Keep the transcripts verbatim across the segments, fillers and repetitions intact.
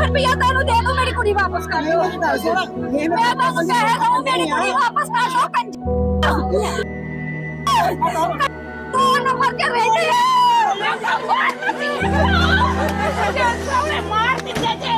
रुपया तेन दे दूं मेरी कुड़ी वापस कर दो। मैं तेन पैसे दूं मेरी कुड़ी वापस कर दो। दो नंबर के रहते मार दिते।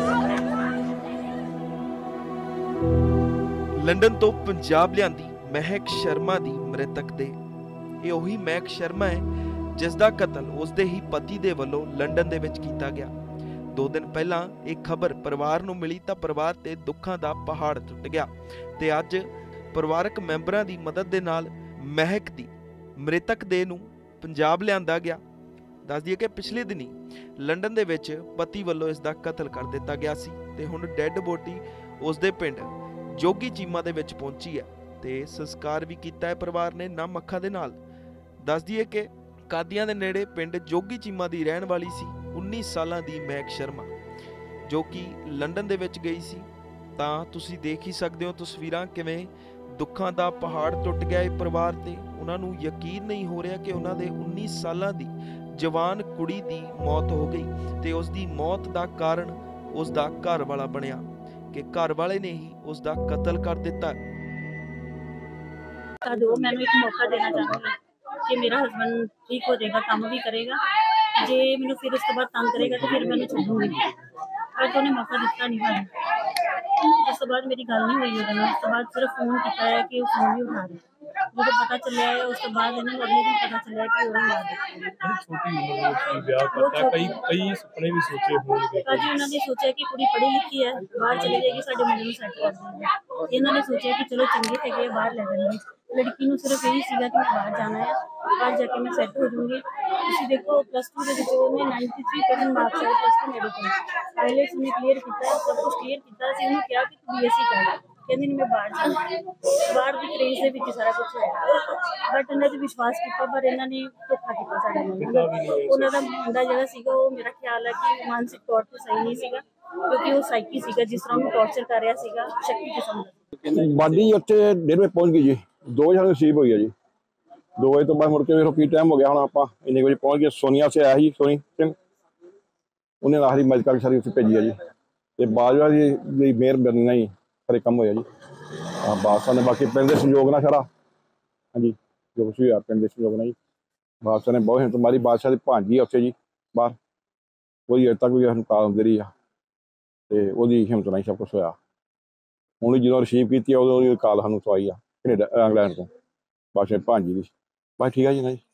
लंडन तो पंजाब लियांदी महक शर्मा दी मृतक दे ਇਹ ਉਹੀ महक शर्मा है जिस दा कतल उसदे ही पति दे वल्लों लंडन दे विच कीता गया। दो दिन पहला एक खबर परिवार नूं मिली तां परिवार ते दुखां दा पहाड़ टुट गया ते अज परिवारक मैंबरां दी मदद दे नाल महक दी मृतक देह नूं पंजाब लिआंदा गया। दस दईए कि पिछले दिनी लंडन दे विच पति वल्लों इस दा कतल कर दिता गया सी ते हुण डैड बॉडी उसदे पिंड जोगी चीमा दे विच पहुंची है ते संस्कार भी कीता है परिवार ने नम अखां दे नाल। दस दईए कि कादियां दे नेड़े पिंड जोगी चीमा दी रहण वाली सी उन्नीस सालां दी महक शर्मा जो कि लंडन दे विच गई सी। तां तुसीं देख ही सकदे हो तस्वीरां किवें दुखां दा पहाड़ टुट गया है परिवार ते। उन्हां नूं यकीन नहीं हो रहा कि उन्हां दे उन्नीस सालां दी जवान कुड़ी दी मौत हो गई ते उस दी मौत दा कारण उस दा घर वाला बनिया कि घर वाले ने ही उस दा कतल कर दिता। दो मैंने एक मौका देना चाहूँगी कि मेरा हस्बैंड ठीक हो जाएगा, काम भी करेगा, जे मैंने फिर उसके बाद तंग करेगा तो फिर मैंने छूँगी। पर तो उन्हें मौका दिता नहीं है। उस बाद मेरी गल नहीं हुई है, उस बाद सिर्फ फोन किया है कि वो फोन भी उठा रहे। जो पता चलिया है उसके बाद इन्हें अगले दिन पता चलिया कि वो मार अजी उन्होंने सोचा कि कुड़ी पढ़ी लिखी है बाहर चली जाएगी, साडे मुंडे नूं सैट कर देंगे। इन्होंने सोचा कि चलो चंगे है बाहर लै जाएंगे। लड़की नूं सिर्फ यही सीगा कि मैं बाहर जाना है, बाहर जाके मैं सैट हो जाऊंगी। तुसीं देखो प्लस टू के विच उन्हें नाइनटी थ्री परसेंट मार्क्स आए प्लस टू मेडिकल पायलट्स ने क्लीयर किया, सब कुछ क्लीयर किया। सी उन्होंने कहा कि तू बी एस सी कर, कहंदी नहीं मैं बाहर जाना, बाहर की क्रेज दे विच सारा कुछ होया। बट इन्हां ते विश्वास किया पर इन्हां ने धोखा किया साडे नाल। उन्हां दा मुंडा जिहड़ा सीगा वो मेरा ख्याल है कि मानसिक तौर ते सही नहीं सीगा क्योंकि वो साइकी सीगा जिस तरह उन्हें टॉर्चर कर रहा सीगा शक्ति किस्म दा। बाडी उत्थे डेढ़ वजे पहुंच गई जी, दो बजे रिसीव हुई है जी। दो बजे तो बाद मुड़ के वेखो की टाइम हो गया हम आप इन्ने बजे पहुंच गए। सोनिया से आया ही सोनी सिंह उन्हें आखिरी मदद करके सारी उत्थे भेजी है जी। तो बाजवा जी मेहरबानी ही सारे कम होया जी। हाँ बादशाह ने बाकी पिंड के संयोग ना सारा हाँ जी जो कुछ भी हुआ पिंड के संयोग ना जी। बादशाह ने बहुत हिम्मत मारी, बादशाह की भांजी है उत्थे जी बाहर वही अजे तक भी काल आती रही है तो वही हिम्मत नहीं सब कुछ होया। हूँ जो रिसीव की उदों काल सानू आई आ कनेडा इंग्लैंड तो बादशाह भांजी की। बस ठीक है जी ना जी।